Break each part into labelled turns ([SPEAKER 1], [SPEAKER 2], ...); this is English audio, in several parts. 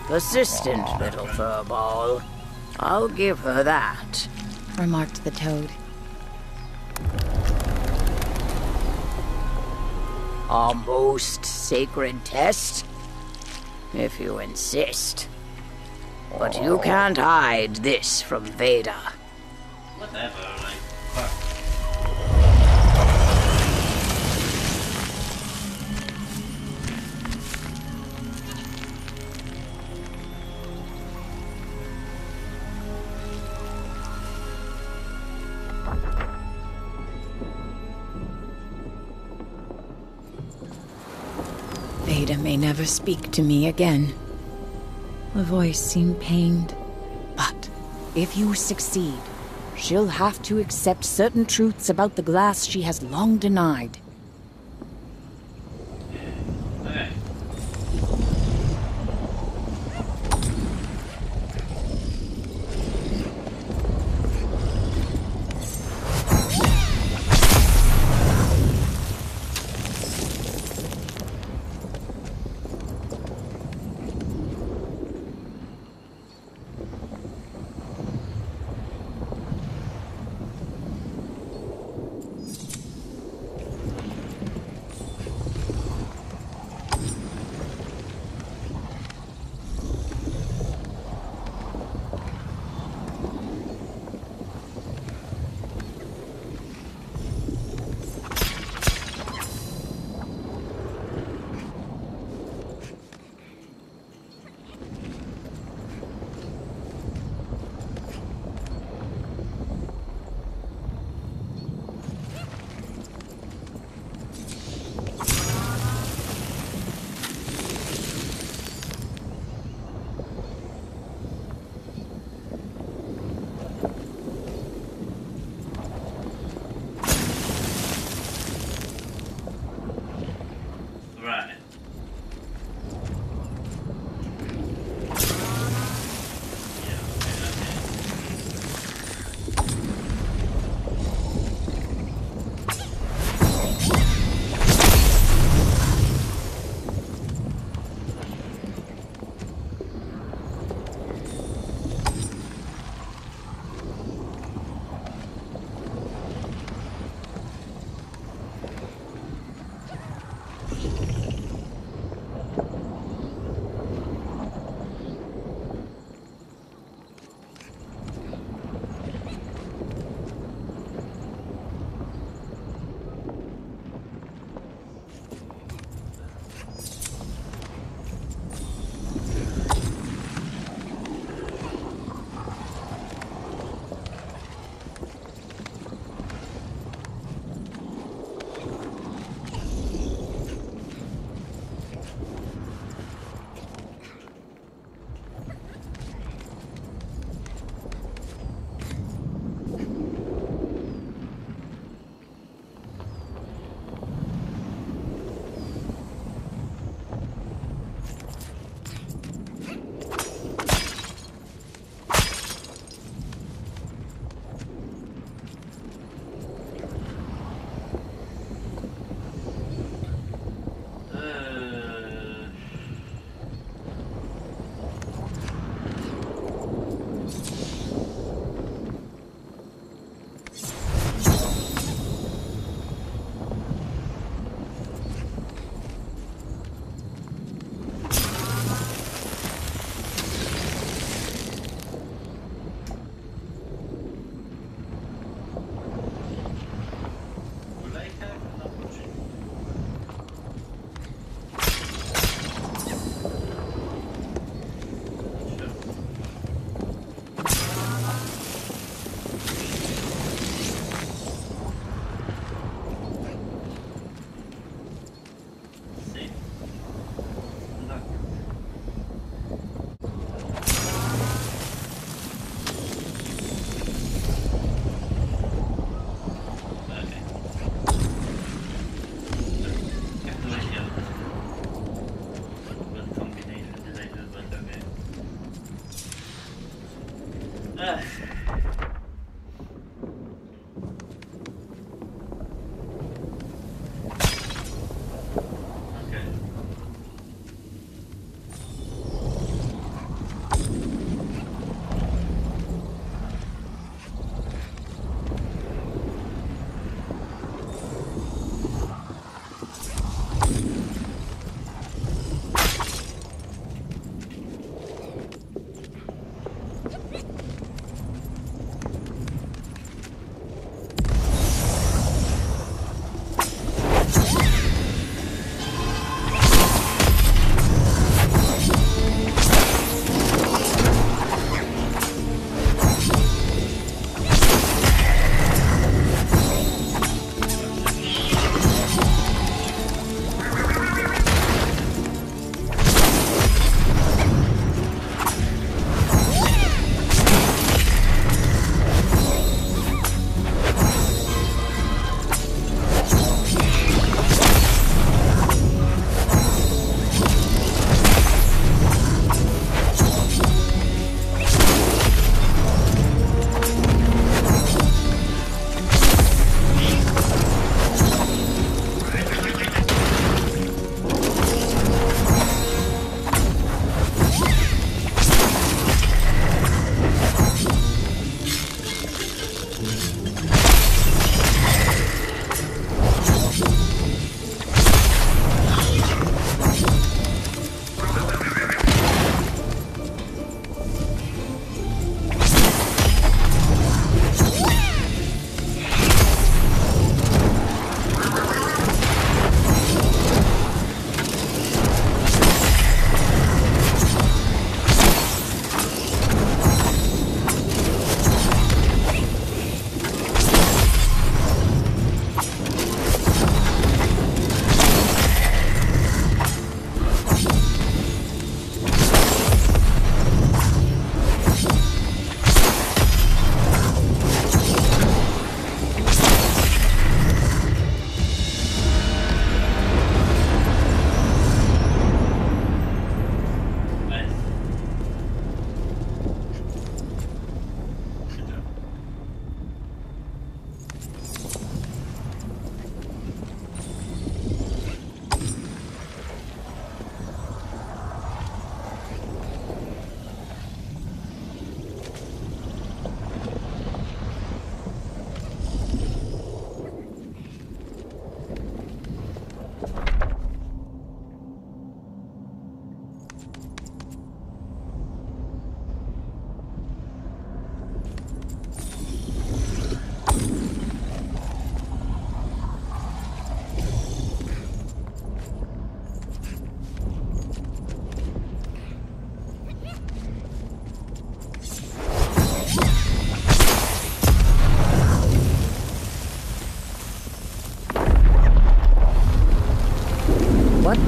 [SPEAKER 1] Persistent little furball. I'll give her that,
[SPEAKER 2] remarked the toad.
[SPEAKER 1] A most sacred test, if you insist. But you can't hide this from Vader.
[SPEAKER 3] Whatever, like, fuck.
[SPEAKER 2] Vader may never speak to me again. The voice seemed pained. But if you succeed, she'll have to accept certain truths about the glass she has long denied.
[SPEAKER 3] Okay. Right. Yeah,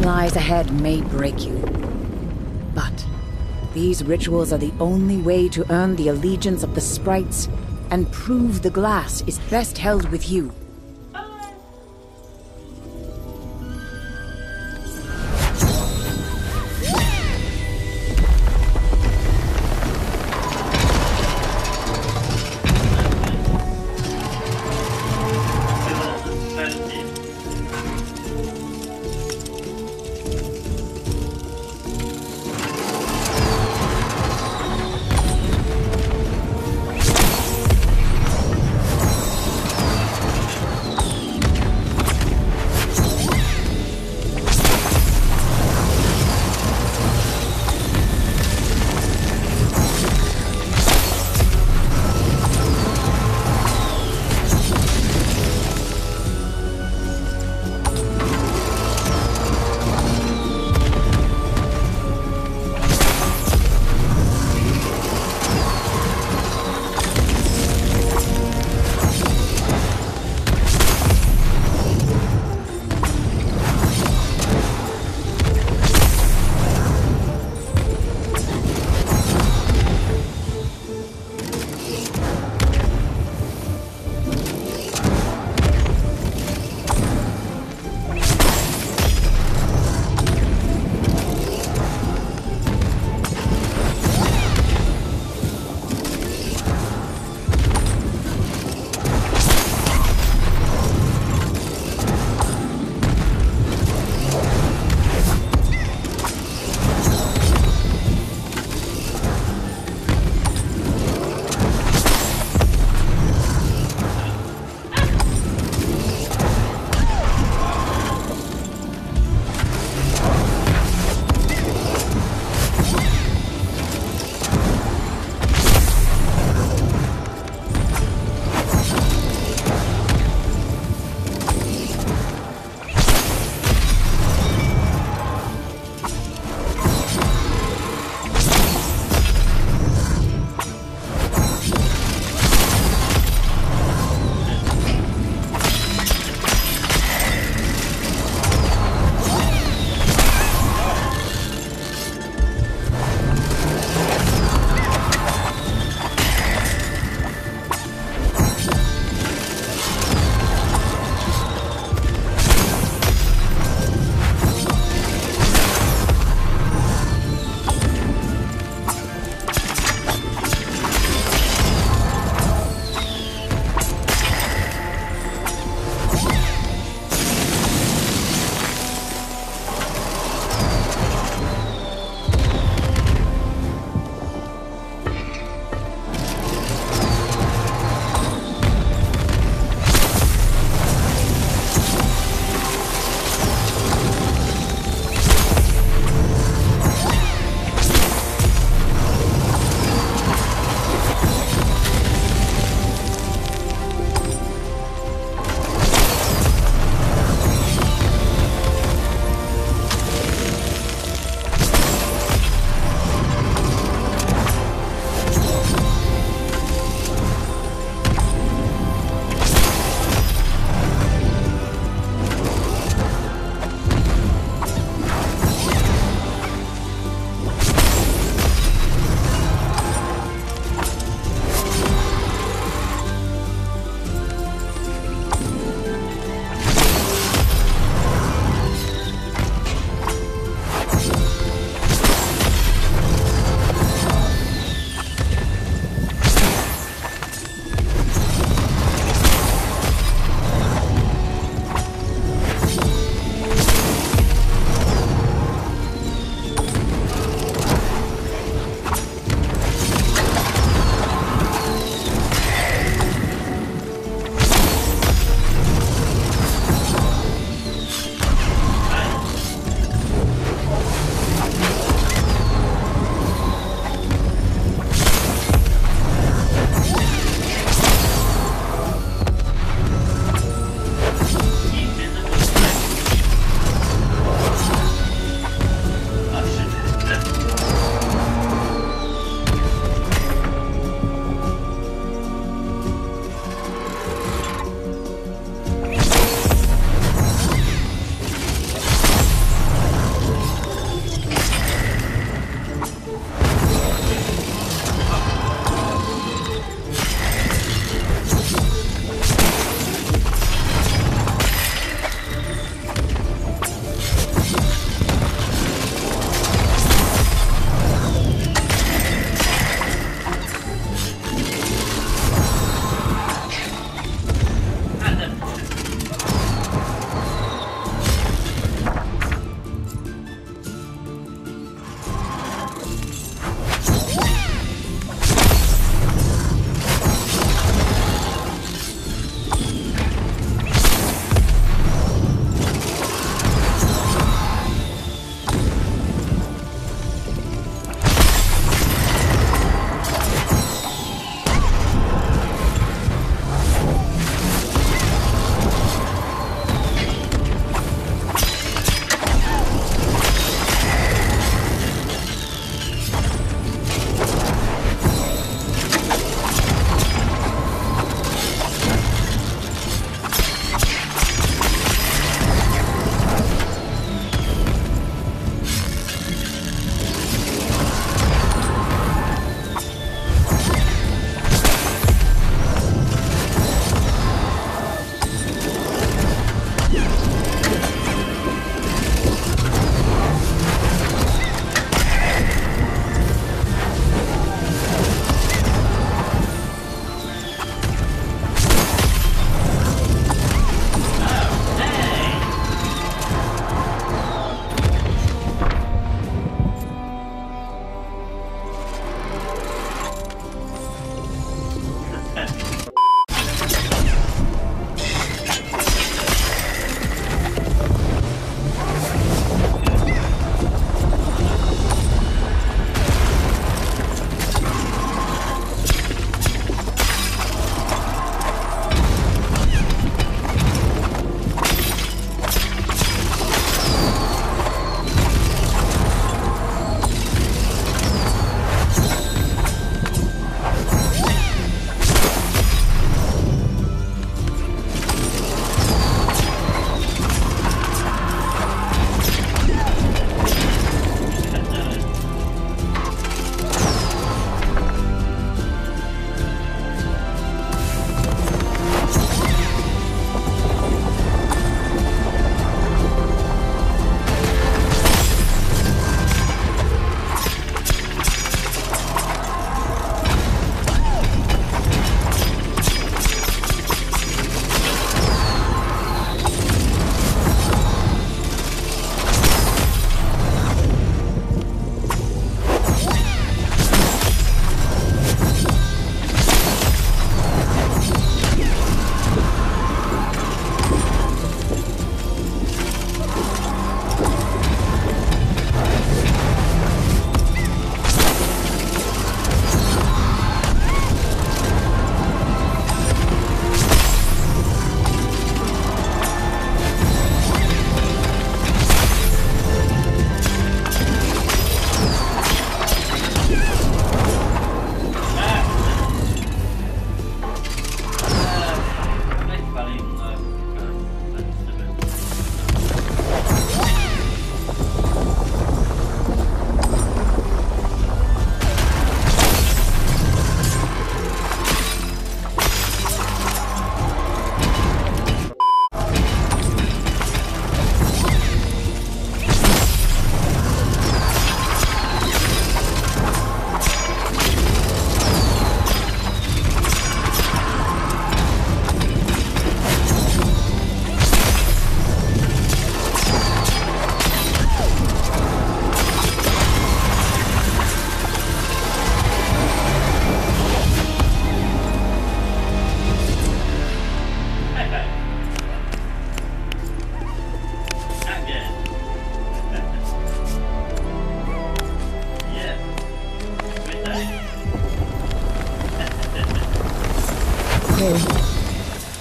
[SPEAKER 2] lies ahead may break you. But these rituals are the only way to earn the allegiance of the sprites and prove the glass is best held with you.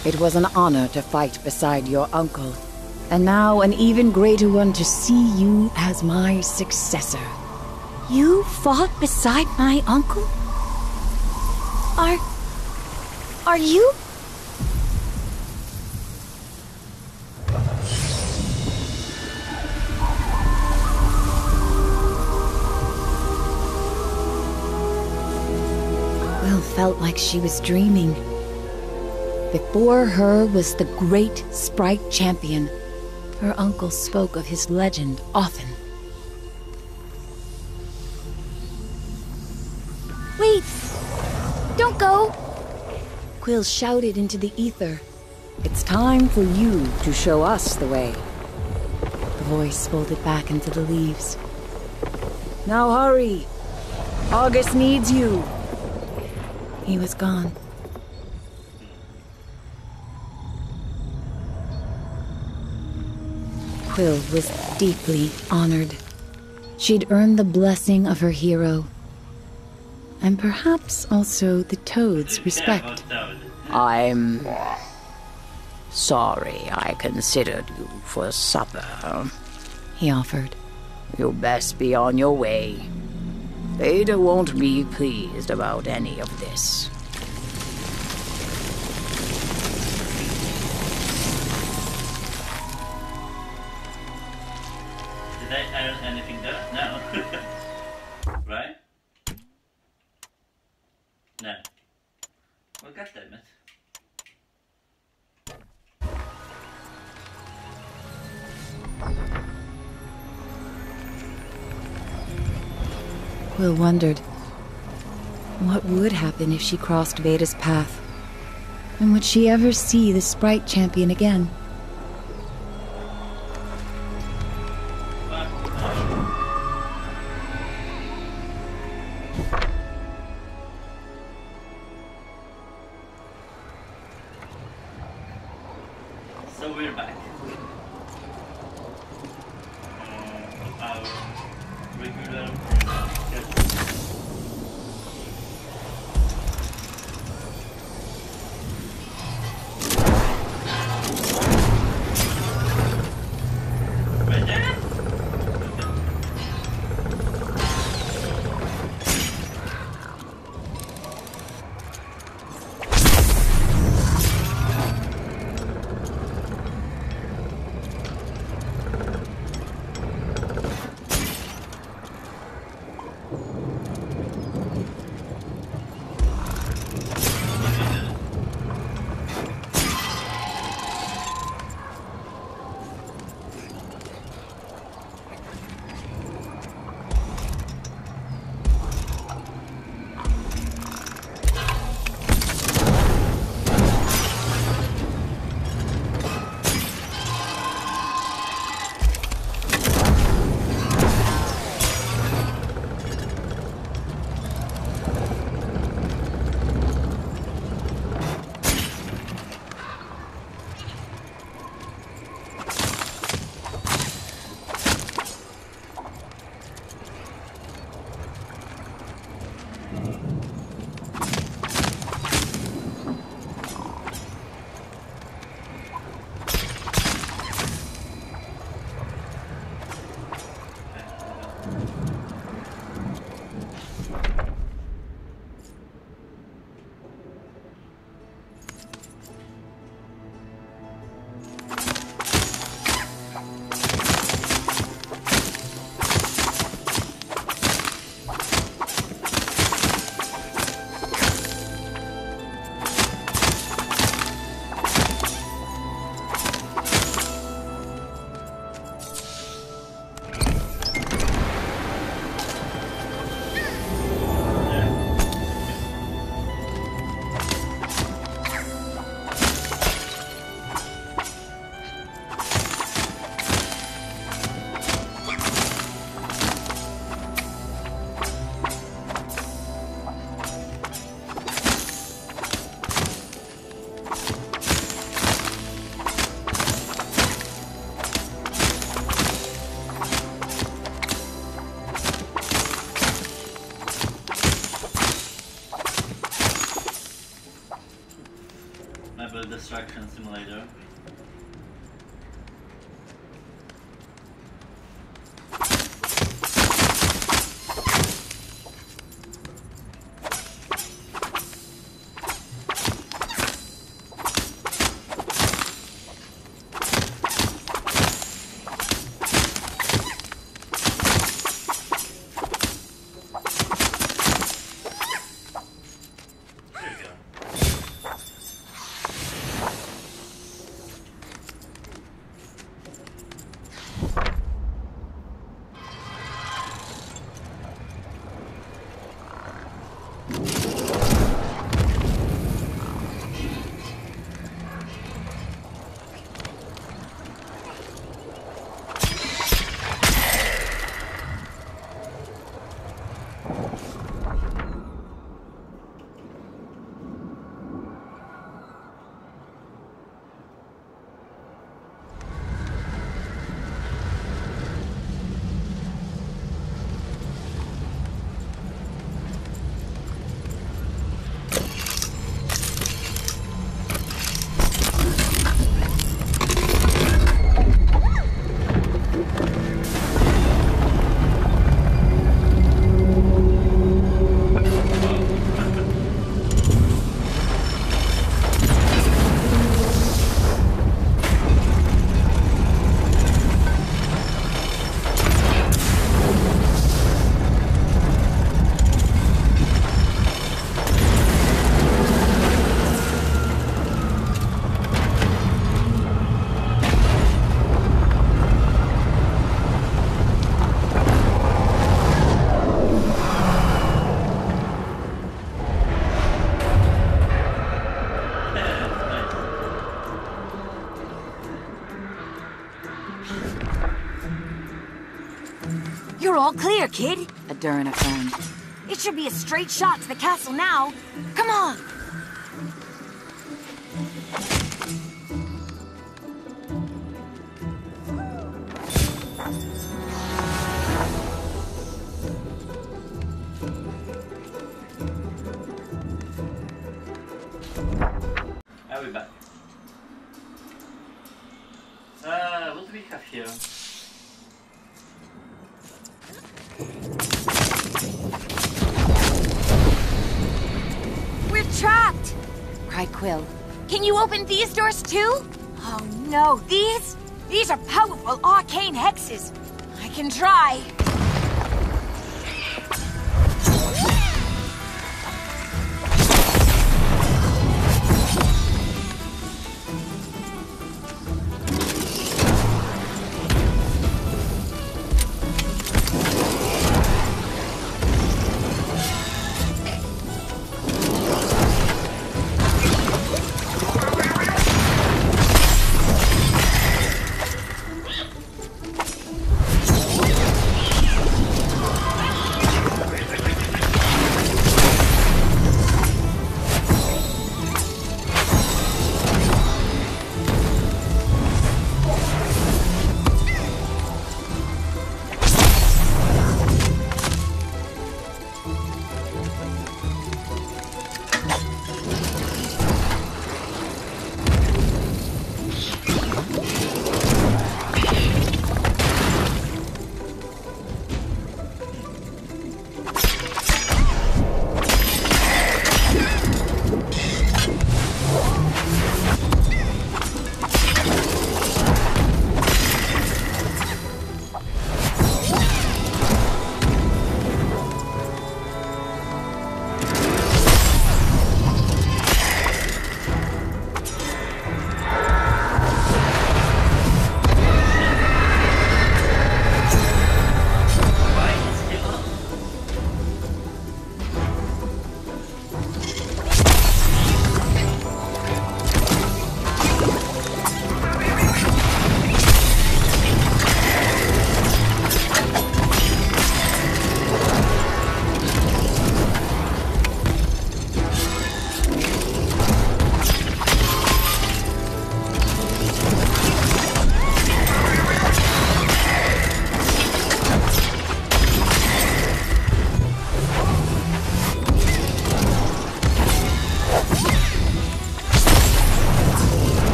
[SPEAKER 2] It was an honor to fight beside your uncle, and now an even greater one to see you as my successor.
[SPEAKER 4] You fought beside my uncle? Are you?
[SPEAKER 2] Will felt like she was dreaming. Before her was the great Sprite Champion. Her uncle spoke of his legend often.
[SPEAKER 4] Wait! Don't go!
[SPEAKER 2] Quill shouted into the ether. It's time for you to show us the way. The voice folded back into the leaves. Now hurry! August needs you! He was gone. Quill was deeply honored. She'd earned the blessing of her hero, and perhaps also the Toad's respect.
[SPEAKER 1] I'm sorry I considered you for supper,
[SPEAKER 2] He offered.
[SPEAKER 1] You best be on your way. Ada won't be pleased about any of this.
[SPEAKER 3] Did I earn anything there? No. Right? No. Well, goddammit.
[SPEAKER 2] Quill wondered what would happen if she crossed Veda's path, and would she ever see the Sprite Champion again?
[SPEAKER 3] So we're back. Our regular schedule. Right there? Destruction Simulator.
[SPEAKER 4] You're all clear, kid.
[SPEAKER 2] Adurin affirmed.
[SPEAKER 4] It should be a straight shot to the castle now. Come on.
[SPEAKER 3] I'll be back. What do we have here?
[SPEAKER 4] We're trapped!
[SPEAKER 2] Cried Quill.
[SPEAKER 4] Can you open these doors too? Oh no, these are powerful arcane hexes. I can try.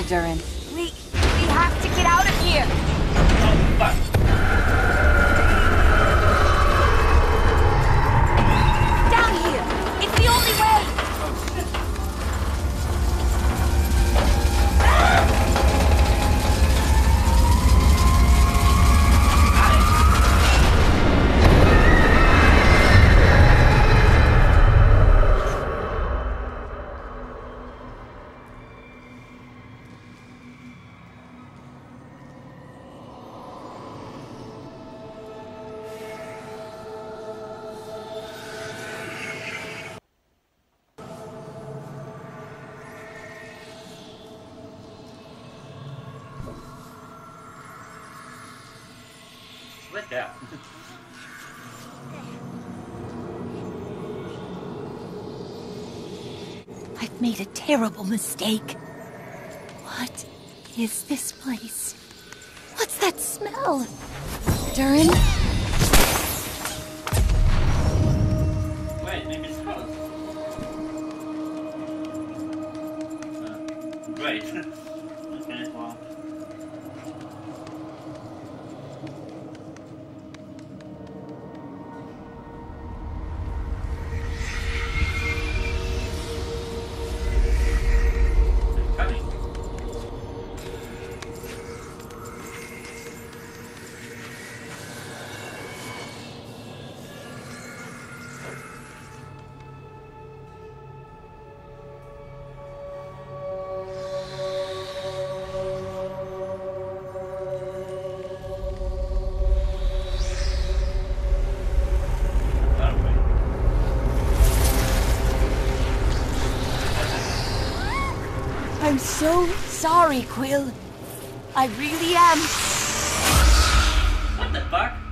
[SPEAKER 2] Durin.
[SPEAKER 4] We have to get out of here.
[SPEAKER 3] Oh, fuck.
[SPEAKER 4] Down here. It's the only way.
[SPEAKER 3] What the?
[SPEAKER 4] I've made a terrible mistake. What is this place? What's that smell?
[SPEAKER 2] Durin?
[SPEAKER 3] Wait, maybe it's close. Great. Okay, well. Coming.
[SPEAKER 4] I'm so sorry, Quill. I really am.
[SPEAKER 3] What the fuck?